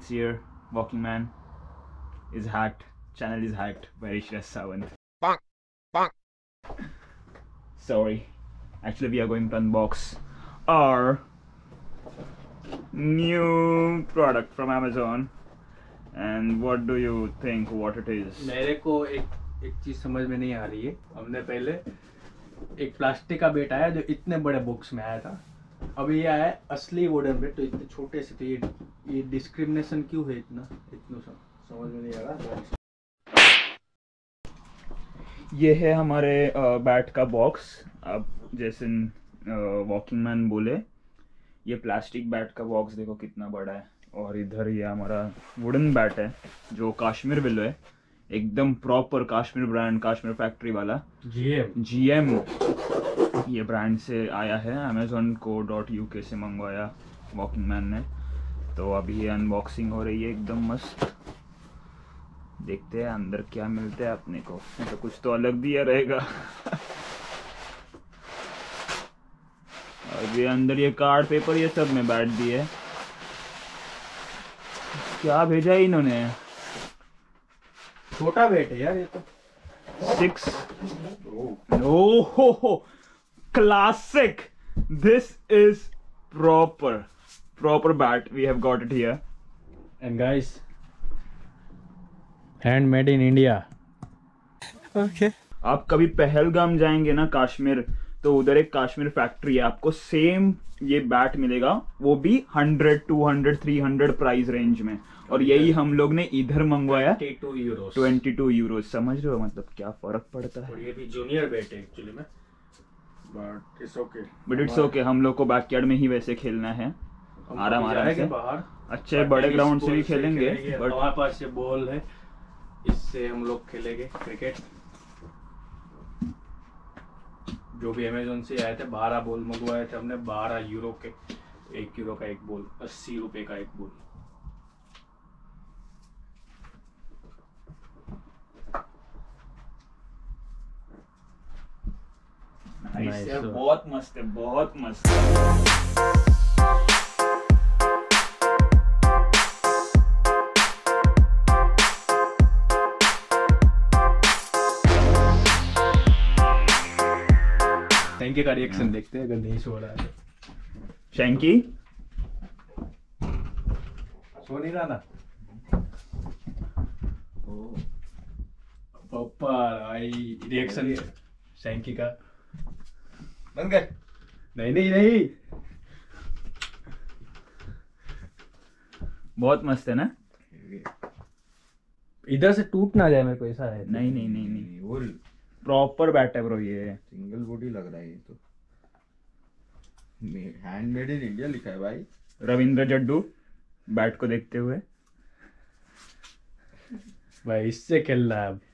It's here. Walking Man is hacked. Channel is hacked by Rishresh Sawant. Bonk, bonk. Sorry. Actually, we are going to unbox our new product from Amazon. And what do you think what it is? मेरे को एक चीज समझ में नहीं आ रही है. हमने पहले एक प्लास्टिक का बेट आया जो इतने बड़े बॉक्स में आया था. अभी ये आया असली वुडन बेट तो इतने छोटे से. तो ये डिस्क्रिमिनेशन क्यों है इतना समझ में नहीं आ रहा. ये है हमारे बैट का बॉक्स. अब जैसे वॉकिंग मैन बोले, ये प्लास्टिक बैट का बॉक्स देखो कितना बड़ा है. और इधर ये हमारा वुडन बैट है जो कश्मीर विलो है, एकदम proper Kashmir brand, Kashmir factory वाला GM ये ब्रांड से आया है. amazon.co.uk से मंगवाया वॉकिंग मैन ने. तो अभी ये अनबॉक्सिंग हो रही है एकदम मस्त. देखते हैं अंदर क्या मिलता है अपने को. तो कुछ तो अलग दिया रहेगा. और ये अंदर ये कार्ड पेपर ये सब में बैठ दिए. क्या भेजा है इन्होंने? छोटा बेट है यार ये तो. 6 ओहो classic. This is proper bat. We have got it here. And guys, handmade in India. Okay. आप कभी पहलगाम जाएंगे ना कश्मीर, तो उधर एक कश्मीर फैक्ट्री है. आपको सेम ये बैट मिलेगा, वो भी 100, 200, 300 प्राइस रेंज में. और यही हम लोग ने इधर मंगवाया 22 यूरोस. समझ रहे हो मतलब क्या फर्क पड़ता है. और ये भी जूनियर बैट है एक्चुअली में. But it's okay. हम लोग को बैकयार्ड में ही वैसे खेलना है, आराम से. बाहर अच्छे बड़े ग्राउंड से भी खेलेंगे. बट हमारे पास ये बॉल है, इससे हम लोग खेलेंगे क्रिकेट. जो भी अमेजोन से आए थे 12 बॉल मंगवाए थे हमने. 12 यूरो के. 1 यूरो का एक बॉल, 80 रुपए का एक बॉल. नाइस यार, बहुत मस्त है, बहुत मस्त है. शैंकी का रिएक्शन देखते हैं अगर नहीं सो रहा है. शैंकी सो नहीं रहा ना. पापा आई रिएक्शन शैंकी का. बंद कर. नहीं बहुत मस्त है ना. इधर से टूट ना जाए मेरे को ऐसा है. नहीं वो प्रॉपर बैट है ब्रो. ये सिंगल बॉडी लग रहा है. ये तो हैंडमेड इन इंडिया लिखा है भाई. रविंद्र जड्डू बैट को देखते हुए. भाई इससे खेलना है अब.